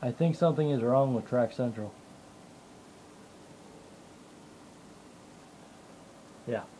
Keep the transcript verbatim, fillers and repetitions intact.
I think something is wrong with Track Central. Yeah.